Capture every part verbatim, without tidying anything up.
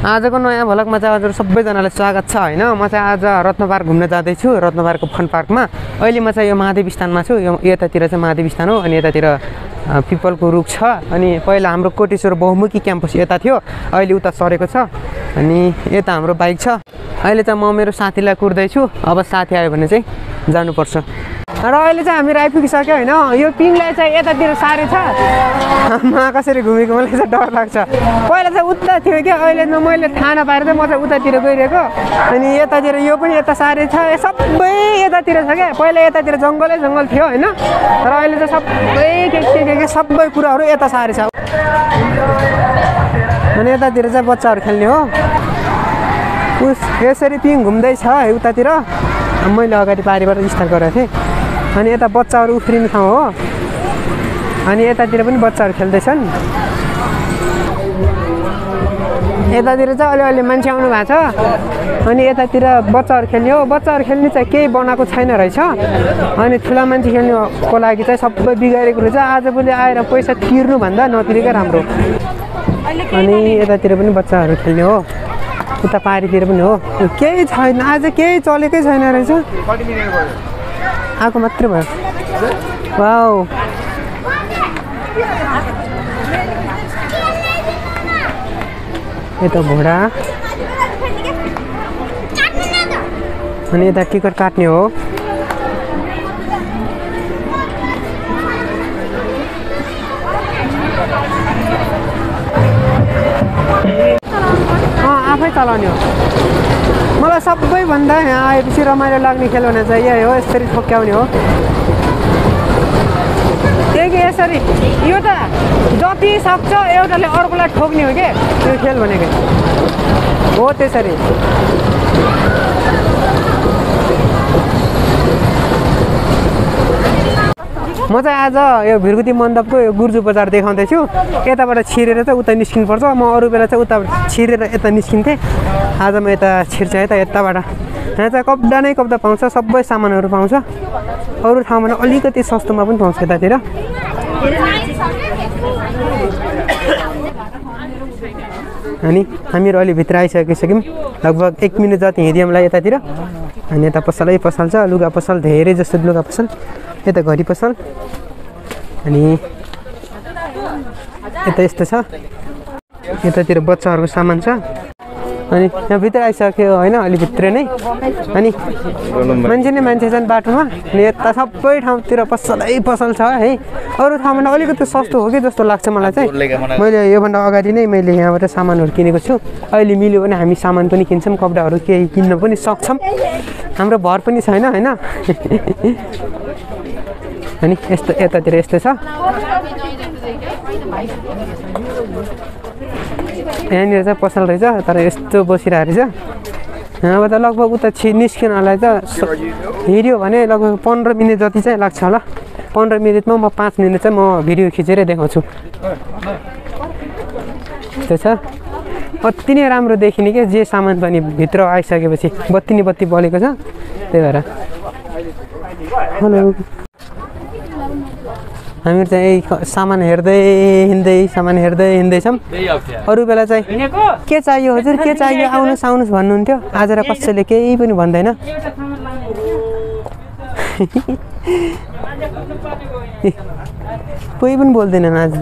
आजको नयाँ भ्लगमा चाहिँ हजुर सबैजनालाई स्वागत छ हैन। म चाहिँ आज रत्न पार्क घुम्न जाँदैछु। रत्न पार्कको फन पार्कमा अहिले म चाहिँ यो महादेव स्थानमा छु। यो यतातिर चाहिँ महादेव स्थान हो अनि यतातिर पिपलको रुख छ। अनि पहिला हाम्रो कोटेश्वर बहुमुखी क्याम्पस यता थियो, अहिले उता सरेको छ। अनि यता हाम्रो बाइक छ। अहिले चाहिँ म मेरो साथीलाई कुर्दैछु। अब साथी आयो भने चाहिँ जानुपर्छ। र अहिले चाहिँ हामी आइपुगिसक्यो हैन। यो पिङलाई चाहिँ यतातिर सारे छ। म कसरी घुमेको मलाई चाहिँ डर लाग्छ। पहिला चाहिँ उता थियो कि, अहिले न मैले थाहा नपाएर चाहिँ म चाहिँ उतातिर गइरहेको। अनि यतातिर यो पनि यता सारे छ, सबै यतातिर छ क्या। पहिला यतातिर जङ्गलै जङ्गल थियो हैन, र अहिले चाहिँ सबै के के के के सबै कुराहरू यता सारे छ। अनि यतातिर चाहिँ बच्चाहरू खेल्ने हो। उस यसरी पिङ घुम्दैछ उतातिर। मैले अगाडि पारिबाट स्टार्ट गरेको थिएँ। अनि यता बच्चाहरू उफ्रिने ठाउँ हो। अनि यतातिर पनि बच्चाहरू खेल्दैछन्। यतातिर चाहिँ अलिअलि मान्छे आउनु भएको छ। अनि यतातिर बच्चाहरू खेल्ने हो। बच्चाहरू खेल्ने चाहिँ केही बनाएको छैन रहेछ। अनि ठुला मान्छे खेल्नुको लागि चाहिँ सबै बिगारेको रहेछ। आजभोलि आएर पैसा तिर्नुभन्दा नतिरेकै राम्रो। अनि यतातिर पनि बच्चाहरू खेल्ने हो। उता पारीतिर पनि हो। केही छैन, आज केही चलेकै छैन रहेछ। आएको मात्रै भयो। वाउ, यता घोडा। अनि यता टिकट काट्ने हो। आफै चलाउने हो। मलाई सबैभन्दा यहाँ आएपछि रमाइलो लाग्ने खेल भने चाहिँ यही हो, यसरी ठोक्याउने हो। के के यसरी एउटा जति सक्छ एउटाले अर्कोलाई ठोक्ने हो कि यो खेल भनेको हो। त्यसरी म चाहिँ आज यो भिरगुती मण्डपको यो गुर्जु बजार देखाउँदैछु। यताबाट छिरेर चाहिँ उता निस्किनुपर्छ। म अरू बेला चाहिँ उताबाट छिरेर यता निस्किन्थेँ। आज म यता छिर्छु यता यताबाट। यहाँ चाहिँ कपडा नै कपडा पाउँछ, सबै सामानहरू पाउँछ। अरू ठाउँमा अलिकति सस्तोमा पनि पाउँछ यतातिर। अनि हामीहरू अलि भित्र आइसकिसक्यौँ। लगभग एक मिनट जति हिँड्यौँ मलाई यतातिर। अनि यता पसलै पसल छ, लुगा पसल धेरै जस्तो लुगा पसल। यता घडी पसल। अनि यता यस्तो छ। यतातिर बच्चाहरूको सामान छ। अनि यहाँ भित्र आइसक्यो होइन, अलि भित्र नै। अनि मान्छे नै मान्छे छन् बाटोमा। अनि यता सबै ठाउँतिर पसलै पसल छ है। अरू ठाउँमा अलिकति सस्तो हो कि जस्तो लाग्छ मलाई चाहिँ। मैले योभन्दा अगाडि नै मैले यहाँबाट सामानहरू किनेको छु। अहिले मिल्यो भने हामी सामान पनि किन्छौँ, कपडाहरू केही किन्न पनि सक्छौँ। हाम्रो भर पनि छैन होइन। अनि यस्तो यतातिर यस्तो छ। यहाँनिर चाहिँ पसल रहेछ, तर यस्तो बसिरहेको रहेछ। यहाँबाट लगभग उता छि निस्किनलाई त हिँड्यो भने लगभग पन्ध्र मिनट जति चाहिँ लाग्छ होला। पन्ध्र मिनटमा म पाँच मिनट चाहिँ म भिडियो खिचेरै देखाउँछु। यस्तो छ। अति नै राम्रो देखिने क्या जे सामान पनि भित्र आइसकेपछि। बत्ती नै बत्ती बलेको छ, त्यही भएर। हेलो, हामीहरू चाहिँ यही सामान हेर्दै हिँड्दै सामान हेर्दै हिँड्दैछौँ। अरू बेला चाहिँ के चाहियो हजुर, के चाहियो, आउनुहोस् आउनुहोस् भन्नुहुन्थ्यो। आज र कसैले केही पनि भन्दैन। कोही पनि बोल्दैनन् आज।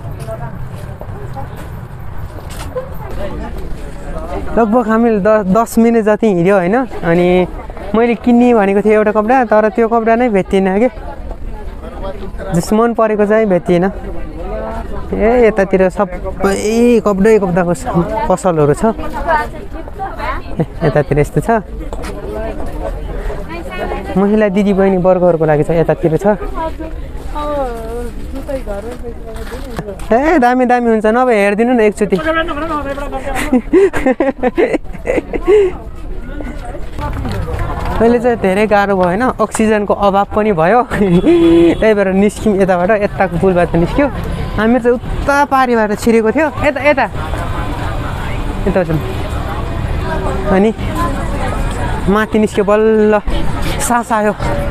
लगभग हामीले द दस मिनट जति हिँड्यो होइन। अनि मैले किन्ने भनेको थिएँ एउटा कपडा, तर त्यो कपडा नै भेटिएन कि। जस मन परेको चाहिँ भेटिएन। ए यतातिर सबै कपडै कपडाको पसलहरू छ। यतातिर यस्तो छ। महिला दिदी बहिनी वर्गहरूको लागि चाहिँ यतातिर छ। ए दामी दामी हुन्छ, नभए हेरिदिनु न एकचोटि। अहिले चाहिँ धेरै गाह्रो भयो होइन, अक्सिजनको अभाव पनि भयो। त्यही भएर निस्क्यौँ यताबाट। यताको पुलबाट निस्क्यो। हामी चाहिँ उता पारीबाट छिरेको थियो। यता यता यता जाउँ। अनि माथि निस्क्यो, बल्ल सास आयो।